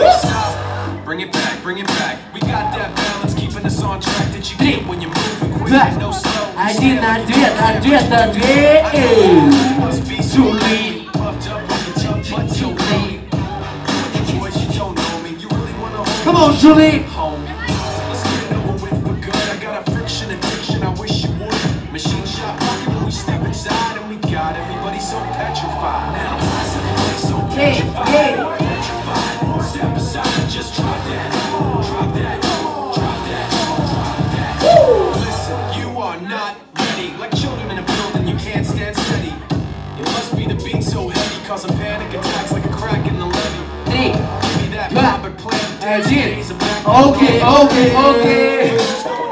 Bring it back, bring it back. We got that balance, keeping us on track. That you get when you're moving quick and no slow. I did not do it, I did not do it. Must be Julie. Puffed up like a jump, but so late. Boys, you don't know me. You really wanna hold Come on, Julie. home. Let's get it over with for good. I got a friction addiction, I wish you would. Machine shop pocket when we step inside, and we got everybody so petrified. Now, everybody so petrified. Petrified. Step aside, just drop that. Drop that. Drop that. Drop that. Listen, you are not ready. Like children in a building, you can't stand steady. It must be the beat so heavy, causing panic attacks like a crack in the levee. Give me that Robert Plant. Okay.